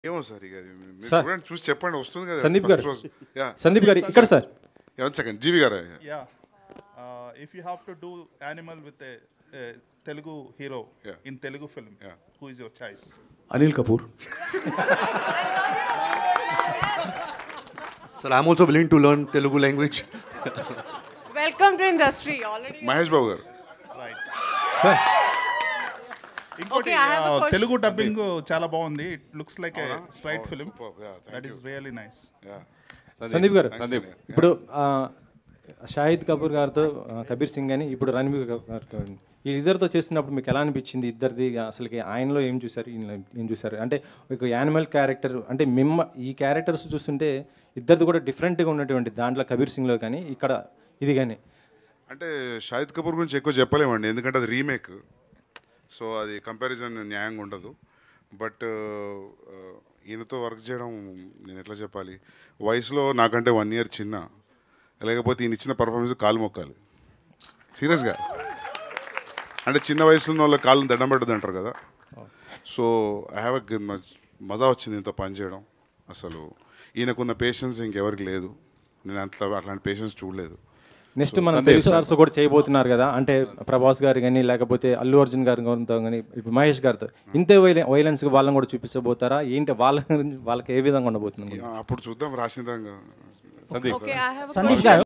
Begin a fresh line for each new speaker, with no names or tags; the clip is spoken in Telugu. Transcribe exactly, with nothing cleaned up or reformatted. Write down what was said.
ఏమో సార్ ఇక మీరు చూడండి చూసి చెప్పండి వస్తుంది కదా
సందీప్ గారు
యా
సందీప్ గారు ఇక్కడ సార్
వన్ సెకండ్ జీవి గారు
yeah if you have to do animal with a Telugu hero in Telugu film who is your choice?
Anil Kapoor. Sir, I'm also willing to learn Telugu language.
Welcome to industry already.
Mahesh Babu గారు
రైట్.
Okay,
ఇంకోటి
I have a question.
Telugu dubbing చాలా బాగుంది. It looks like a straight film. That is really nice.
Sandeep గారు సందీప్ ఇప్పుడు షాహిద్ కపూర్ గారితో కబీర్ సింగ్ అని ఇప్పుడు రణబీర్ గారితో ఈ ఇద్దరితో చేసినప్పుడు మీకు ఎలా అనిపించింది? ఇద్దరిది అసలుకి ఆయనలో ఏం చూసారు, ఈయనలో ఏం చూసారు? అంటే ఒక యానిమల్ క్యారెక్టర్ అంటే మిమ్మ ఈ క్యారెక్టర్స్ చూస్తుంటే ఇద్దరిది కూడా డిఫరెంట్గా ఉన్నటువంటి దాంట్లో కబీర్ సింగ్లో కానీ ఇక్కడ ఇది కానీ
అంటే షాహిద్ కపూర్ గురించి ఎక్కువ చెప్పలేమండి, ఎందుకంటే అది రీమేక్, సో అది కంపారిజన్ న్యాయంగా ఉండదు. బట్ ఈయనతో వర్క్ చేయడం నేను ఎట్లా చెప్పాలి, వయసులో నాకంటే వన్ ఇయర్ చిన్న, లేకపోతే ఈయన ఇచ్చిన పర్ఫార్మెన్స్ కాలు మొక్కాలి సీరియస్గా. అంటే చిన్న వయసులో ఉన్న వాళ్ళ కాళ్ళని దండం పెట్టదు అంటారు కదా. సో ఐ హ్యావ్ ఎ మజా వచ్చింది ఇంత పని చేయడం. అసలు ఈయనకున్న పేషెన్స్ ఇంకెవరికి లేదు, నేను అంత అట్లాంటి పేషెన్స్ చూడలేదు.
నెక్స్ట్ మనం తెలుగు స్టార్స్ కూడా చేయబోతున్నారు కదా, అంటే ప్రభాస్ గారు కానీ లేకపోతే అల్లు అర్జున్ గారి గారితో కానీ ఇప్పుడు మహేష్ గారితో ఇంతే వైలె వైలెన్స్ వాళ్ళని కూడా చూపించబోతారా ఏంటి? వాళ్ళ వాళ్ళకి ఏ విధంగా ఉండబోతుంది
అప్పుడు చూద్దాం రాసిందంగా.
Okay, I have a
Sandeep గారు